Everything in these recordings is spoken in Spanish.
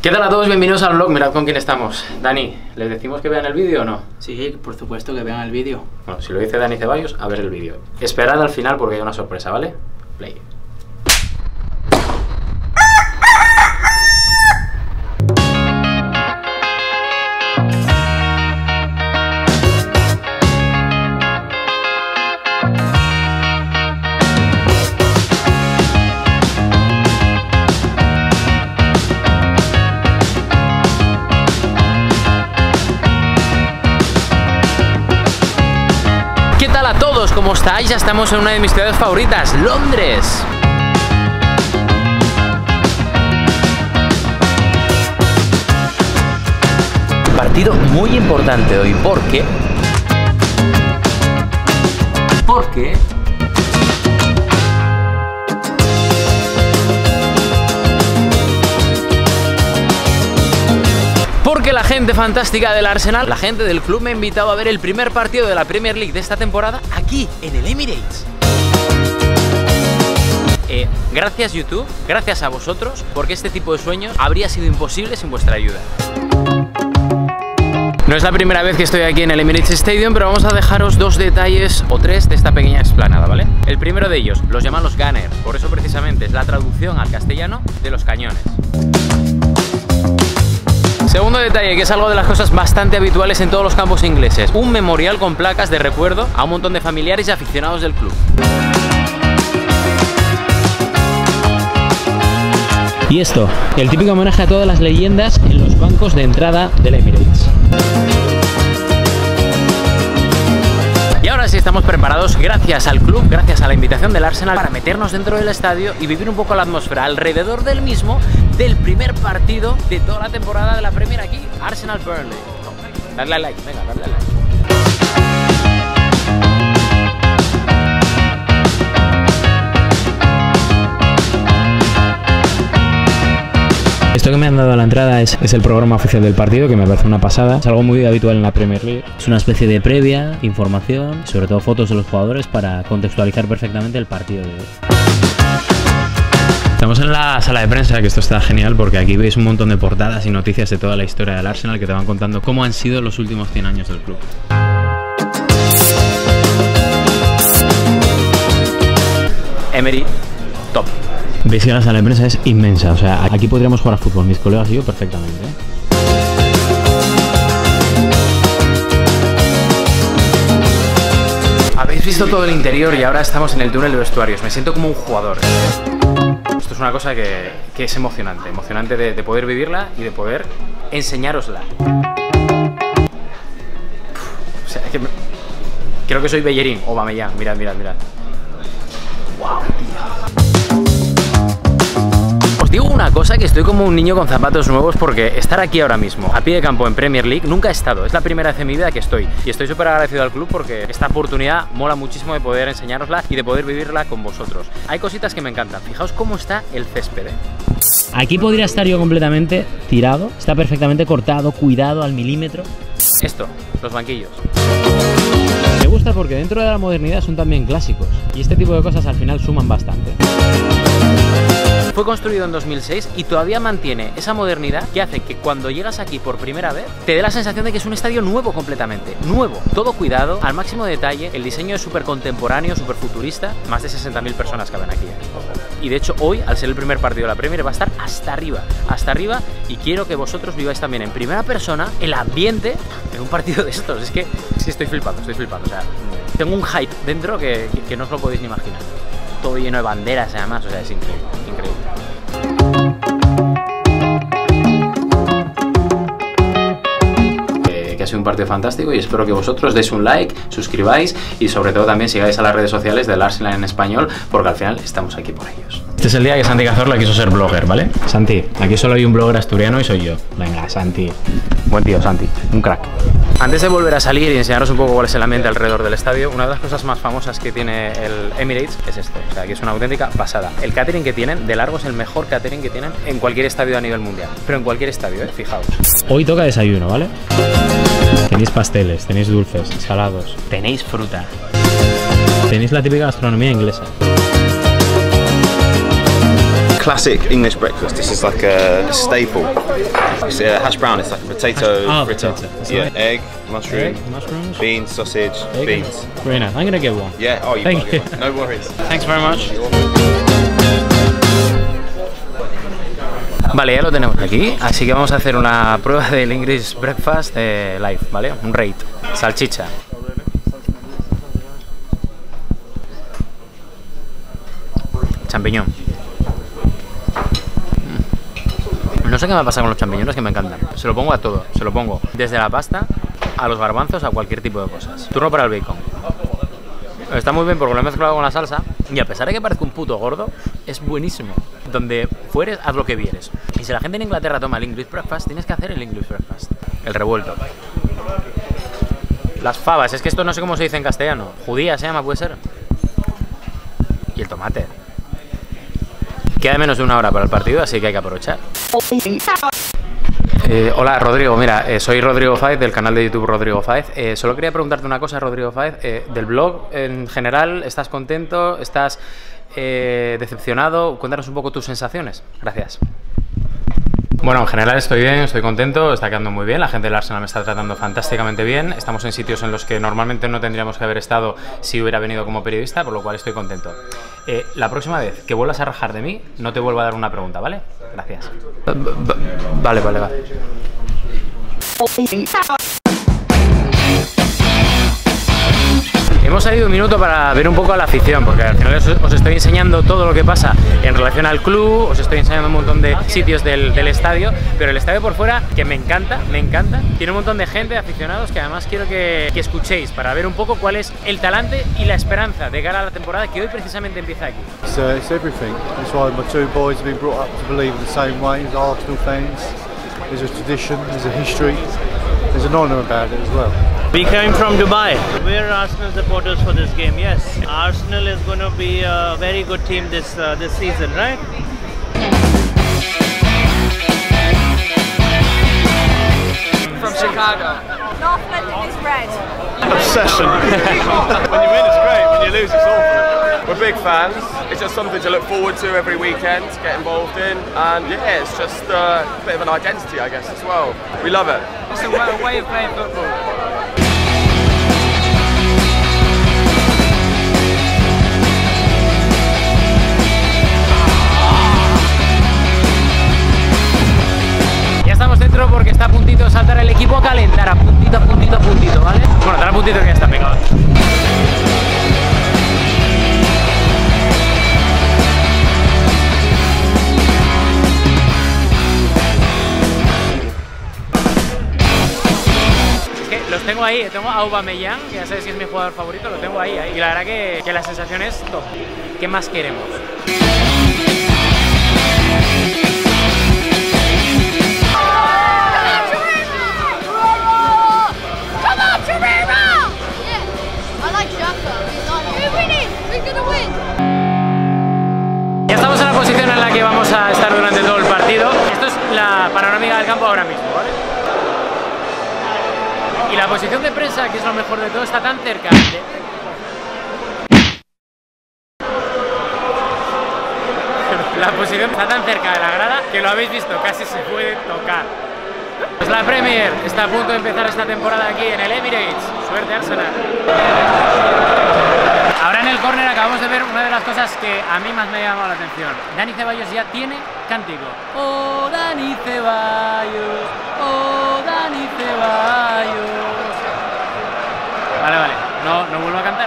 ¿Qué tal a todos? Bienvenidos al vlog. Mirad con quién estamos. Dani, ¿les decimos que vean el vídeo o no? Sí, por supuesto que vean el vídeo. Bueno, si lo dice Dani Ceballos, a ver el vídeo. Esperad al final porque hay una sorpresa, ¿vale? Play. ¿Qué tal a todos? ¿Cómo estáis? Ya estamos en una de mis ciudades favoritas, Londres. Partido muy importante hoy, porque la gente fantástica del Arsenal, la gente del club me ha invitado a ver el primer partido de la Premier League de esta temporada aquí, en el Emirates. Gracias YouTube, gracias a vosotros, porque este tipo de sueños habría sido imposible sin vuestra ayuda. No es la primera vez que estoy aquí en el Emirates Stadium, pero vamos a dejaros dos detalles o tres de esta pequeña explanada, ¿vale? El primero de ellos, los llaman los Gunners, por eso precisamente es la traducción al castellano de los cañones. Segundo detalle, que es algo de las cosas bastante habituales en todos los campos ingleses, un memorial con placas de recuerdo a un montón de familiares y aficionados del club. Y esto, el típico homenaje a todas las leyendas en los bancos de entrada del Emirates. Y ahora sí estamos preparados, gracias al club, gracias a la invitación del Arsenal, para meternos dentro del estadio y vivir un poco la atmósfera alrededor del mismo, del primer partido de toda la temporada de la Premier aquí, Arsenal-Burnley. Dadle a like, venga, dadle a like. Esto que me han dado a la entrada es el programa oficial del partido, que me parece una pasada. Es algo muy habitual en la Premier League. Es una especie de previa, información, sobre todo fotos de los jugadores para contextualizar perfectamente el partido de hoy. Estamos en la sala de prensa, que esto está genial porque aquí veis un montón de portadas y noticias de toda la historia del Arsenal que te van contando cómo han sido los últimos 100 años del club. Emery, top. Veis que la sala de prensa es inmensa, o sea, aquí podríamos jugar a fútbol, mis colegas y yo, perfectamente, ¿eh? Habéis visto todo el interior y ahora estamos en el túnel de vestuarios, me siento como un jugador. Esto es una cosa que es emocionante, emocionante de poder vivirla y de poder enseñárosla. O sea, creo que soy Bellerín o Bamellán, mirad, mirad, mirad. Wow, tío. Os digo una cosa, que estoy como un niño con zapatos nuevos, porque estar aquí ahora mismo, a pie de campo en Premier League, nunca he estado. Es la primera vez en mi vida que estoy. Y estoy súper agradecido al club porque esta oportunidad mola muchísimo de poder enseñárosla y de poder vivirla con vosotros. Hay cositas que me encantan. Fijaos cómo está el césped, ¿eh? Aquí podría estar yo completamente tirado. Está perfectamente cortado, cuidado al milímetro. Esto, los banquillos. Me gusta porque dentro de la modernidad son también clásicos. Y este tipo de cosas al final suman bastante. Fue construido en 2006 y todavía mantiene esa modernidad que hace que cuando llegas aquí por primera vez te dé la sensación de que es un estadio nuevo completamente, nuevo, todo cuidado, al máximo detalle, el diseño es súper contemporáneo, súper futurista, más de 60.000 personas caben aquí, ¿eh? Y de hecho hoy, al ser el primer partido de la Premier, va a estar hasta arriba, y quiero que vosotros viváis también en primera persona el ambiente en un partido de estos. Es que estoy flipando, o sea, tengo un hype dentro que no os lo podéis ni imaginar. Todo lleno de banderas además, o sea, es increíble, increíble. Que ha sido un partido fantástico y espero que vosotros deis un like, suscribáis y sobre todo también sigáis a las redes sociales del Arsenal en español, porque al final estamos aquí por ellos. Este es el día que Santi Cazorla quiso ser blogger, ¿vale? Santi, aquí solo hay un blogger asturiano y soy yo. Venga, Santi. Buen tío, Santi. Un crack. Antes de volver a salir y enseñaros un poco cuál es el ambiente alrededor del estadio, una de las cosas más famosas que tiene el Emirates es esto. O sea, que es una auténtica pasada. El catering que tienen, de largo, es el mejor catering que tienen en cualquier estadio a nivel mundial. Pero en cualquier estadio, fijaos. Hoy toca desayuno, ¿vale? Tenéis pasteles, tenéis dulces, salados, tenéis fruta. Tenéis la típica gastronomía inglesa. classic English breakfast. This is like a staple. It's a hash brown. It's like a potato fritter. Yeah, egg, mushrooms, beans, sausage, beans. Very nice. I'm gonna get one. Yeah. Oh, Thank you. No worries. Thanks very much. Vale, ya lo tenemos aquí, así que vamos a hacer una prueba del English Breakfast live, ¿vale? Un rate. Salchicha. Champiñón. No sé qué me pasa con los champiñones, que me encantan. Se lo pongo a todo, se lo pongo desde la pasta a los garbanzos, a cualquier tipo de cosas. Turno para el bacon. Está muy bien porque lo he mezclado con la salsa y a pesar de que parezca un puto gordo, es buenísimo. Donde fueres, haz lo que vieres. Y si la gente en Inglaterra toma el English Breakfast, tienes que hacer el English Breakfast. El revuelto. Las fabas, es que esto no sé cómo se dice en castellano. Judía se llama, puede ser. Y el tomate. Queda menos de una hora para el partido, así que hay que aprovechar. Hola Rodrigo, mira, soy Rodrigo Faiz del canal de YouTube Rodrigo Faiz. Solo quería preguntarte una cosa, Rodrigo Faiz, del blog en general, ¿estás contento? ¿Estás decepcionado? Cuéntanos un poco tus sensaciones. Gracias. Bueno, en general estoy bien, estoy contento, está quedando muy bien, la gente del Arsenal me está tratando fantásticamente bien, estamos en sitios en los que normalmente no tendríamos que haber estado si hubiera venido como periodista, por lo cual estoy contento. La próxima vez que vuelvas a rajar de mí, no te vuelvo a dar una pregunta, ¿vale? Gracias. Vale. Hemos salido un minuto para ver un poco a la afición, porque al final os estoy enseñando todo lo que pasa en relación al club, os estoy enseñando un montón de sitios del estadio, pero el estadio por fuera, que me encanta, tiene un montón de gente, de aficionados, que además quiero que escuchéis para ver un poco cuál es el talante y la esperanza de cara a la temporada que hoy precisamente empieza aquí. It's everything. That's why my two boys have been brought up to believe in the same way as Arsenal fans. There's a tradition, there's a history, there's an honour about it as well. We came from Dubai. We're Arsenal supporters for this game, yes. Arsenal is going to be a very good team this season, right? From Chicago. North London is red. Obsession. When you win it's great, when you lose it's awful. We're big fans, it's just something to look forward to every weekend, to get involved in, and yeah, it's just a bit of an identity I guess as well. We love it. It's a way of playing football. Estamos dentro porque está a puntito de saltar el equipo a calentar, a puntito, ¿vale? Bueno, tan a puntito que ya está pegado. Es que los tengo ahí, tengo a Aubameyang, que ya sabes si es mi jugador favorito, lo tengo ahí. Y la verdad que la sensación es top. ¿Qué más queremos? Ya estamos en la posición en la que vamos a estar durante todo el partido. Esto es la panorámica del campo ahora mismo, ¿vale? Y la posición de prensa, que es lo mejor de todo, está tan cerca de... La posición está tan cerca de la grada que lo habéis visto, casi se puede tocar. Pues la Premier está a punto de empezar esta temporada aquí en el Emirates. Suerte Arsenal. Ahora en el córner acabamos de ver una de las cosas que a mí más me ha llamado la atención. Dani Ceballos ya tiene cántico. Oh Dani Ceballos, oh Dani Ceballos. Vale, no vuelvo a cantar,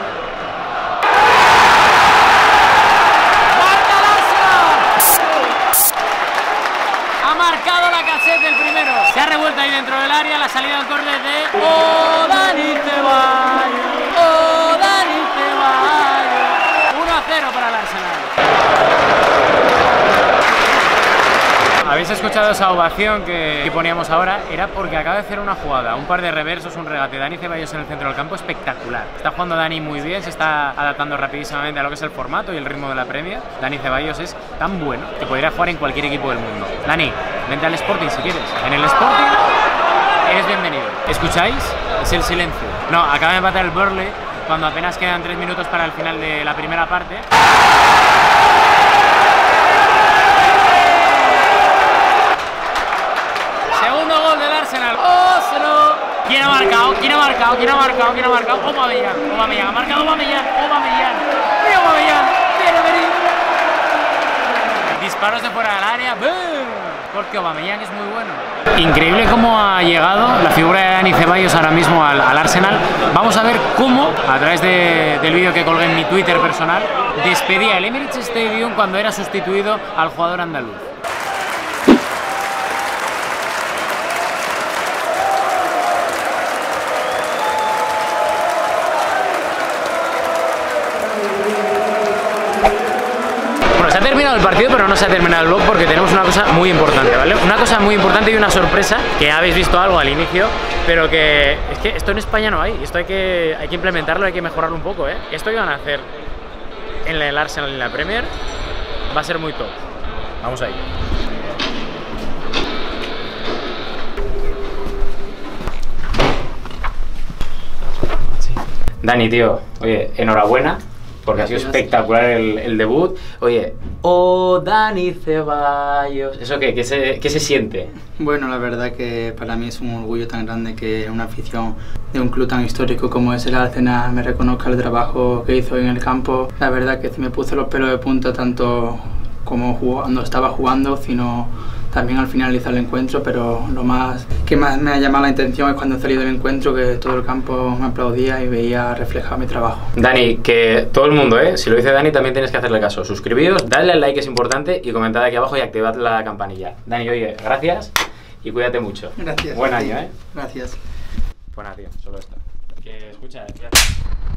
Ha marcado la cassette del primero. Se ha revuelto ahí dentro del área la salida del córner de oh Dani Ceballos, oh Dani Ceballos. 1-0 para el Arsenal. ¿Habéis escuchado esa ovación que poníamos ahora? Era porque acaba de hacer una jugada, un par de reversos, un regate. Dani Ceballos en el centro del campo, espectacular. Está jugando Dani muy bien, se está adaptando rapidísimamente a lo que es el formato y el ritmo de la Premier. Dani Ceballos es tan bueno que podría jugar en cualquier equipo del mundo. Dani, vente al Sporting si quieres. En el Sporting eres bienvenido. ¿Escucháis? Es el silencio. No, acaba de empatar el Burnley cuando apenas quedan 3 minutos para el final de la primera parte. ¿Quién ha marcado? ¿Quién ha marcado? ¿Quién ha marcado? ¿Quién ha marcado? Aubameyang. Aubameyang. Ha marcado Aubameyang. Aubameyang. ¡Mira Aubameyang! ¡Viene, venid! Disparos de fuera del área. ¡Boom! Porque Aubameyang es muy bueno. Increíble cómo ha llegado la figura de Dani Ceballos ahora mismo al Arsenal. Vamos a ver cómo, a través del vídeo que colgué en mi Twitter personal, despedía el Emirates Stadium cuando era sustituido al jugador andaluz. Se ha terminado el partido, pero no se ha terminado el vlog porque tenemos una cosa muy importante, ¿vale? Una cosa muy importante y una sorpresa, que habéis visto algo al inicio, pero que es que esto en España no hay, esto hay que implementarlo, hay que mejorarlo un poco, ¿eh? Esto iban a hacer en el Arsenal y en la Premier, va a ser muy top. Vamos ahí. Dani, tío, oye, enhorabuena. Porque ha sido espectacular el debut. Oye, oh Dani Ceballos. ¿Eso qué se siente? Bueno, la verdad que para mí es un orgullo tan grande que una afición de un club tan histórico como es el Arsenal me reconozca el trabajo que hizo en el campo. La verdad que me puse los pelos de punta tanto como cuando estaba jugando, sino también al finalizar el encuentro, pero lo que más me ha llamado la atención es cuando he salido del encuentro, que todo el campo me aplaudía y veía reflejado mi trabajo. Dani, que todo el mundo, si lo dice Dani, también tienes que hacerle caso. Suscribíos, dadle al like, es importante, y comentad aquí abajo y activad la campanilla. Dani, oye, gracias y cuídate mucho. Gracias. Buen año, Gracias. Pues nada, tío, solo esto. Que escucha, fíjate.